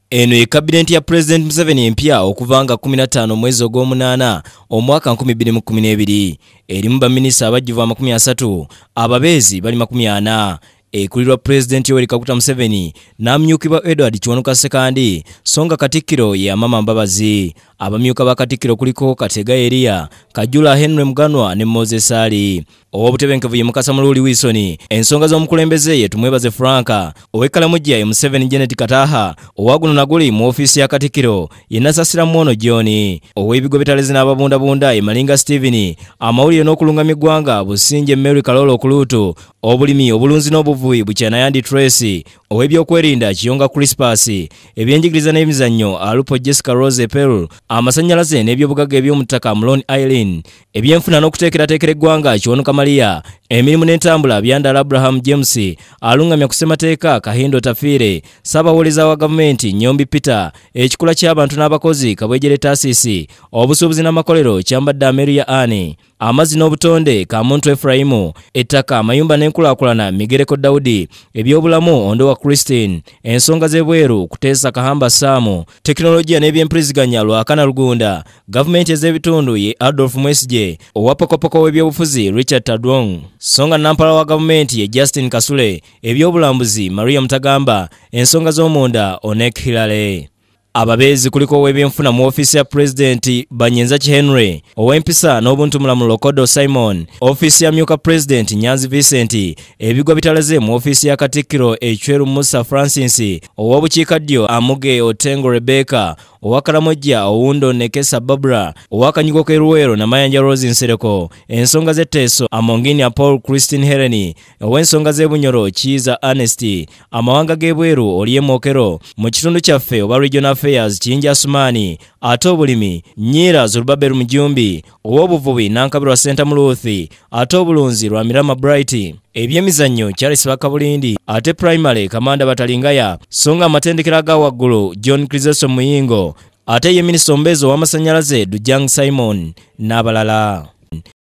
Eno ye Kabineeti ya Pulezidenti Museveni empya okuvanga 15 mwezi ogw'omunaana omwaka 2012 erimu baminisita abajjuvu 30 ababeezi bali 40 ekulirwa Pulezidenti Yoweri Kaguta Museveni n'amyukibwa Edward Kiwanuka Sekandi songa Katikkiro ye Amama Mbabazi. Abamyuka ba Katikkiro kuliko Katega Elia, Kajula Henry Muganwa ne Moses Ali. Owobutebenkevu ye Mukasa Mululi Wilson, ensonga z'omukulembeze ye Tumwebaze Franka, owekalamuja ye Museveni Janet Kataha, owaguno naguli mu ofisi ya Katikkiro ye Nasasira Mwono John, ow'ebigo bitalezi n'ababundabunda ye Malinga Stephen, amawulire n'okulungamya eggwanga Businje Mary Kalolo Okulutu, obulimi obulunzi n'obuvubi Buchanayandi Tracy, ow'ebyokwerinda Kiyonga Crispus, ebyenjigiriza n'emizannyo Alupo Jessica Rose Pearl, amasanyalaze n'ebyobugagga eby'omutaka Muloni Irene, ebyenfuna n'okuteekerateekera eggwanga Kiwanuka Maria, emirimu n'entambula Byandala Abraham James, alungamya ku ssemateeka Kahindo Tafiire, Ssaabawoleza wa gavumenti Nyombi Peter, ekikula ky'abantu n'abakozi Kabwejere Taasisi, obusuubuzi n'amakolero Kyambadde Amelia Anne, amazzi n'obutonde Kamuntu Efraimu, ettaka amayumba n'enkulaakulana Migereko Daudi, ebyobulamu Ondowa Christine, ensonga z'ebweru Kuteesa Kahamba Saamu, tekinologiya n'ebyempuliziganya Lwakana Lugunda, gavumenti ez'ebitundu ye Adolf Mwesige, owapokopoko w'ebyobufuzi Richard Tadwong, songa nampala wa gavumenti ye Justin Kasule, ebyobulambuzi Maria Mutagamba, ensonga z'omunda Onek Hilale. Ababeezi kuliko ow'ebyenfuna mu ofisi ya Pulezidenti Banyenza Henry, ow'empisa n'obuntumulamu Lokodo Simon, ofisi ya myuka Pulezidenti Nyanzi Vincent, ebigo bitaleze mu ofisi ya Katikkiro Echweru Musa Francis, ow'obukiikaddyo Amuge Otengo Rebecca, owakalamoja Owundo Nekesa Barbara, owakanyigo Keruwero na Mayanja Rose Nsereko, ensonga z'etteeso Amongini ya Paul Christine Heleni, ow'ensonga z'ebunyoro Kiza Honesty, amawanga g'ebweru Oliye Mokero, mu kitundu kyaffe oba Regional Affairs Kiyinja Asumani, ate obulimi Nyira Zulbaberu Mujumbi, ow'obuvubi Nankabirwa Center Muluthi, ate obulunzi Lwamirama Bright, ebyemizannyo Charles Bakabulindi, ate primary Kamanda Batalingaya, songa amatendekero aga waggulu John Crizeso Muyingo, ate ye minisita ombeezi w'amasanyalaze Dujang Simon n'abalala.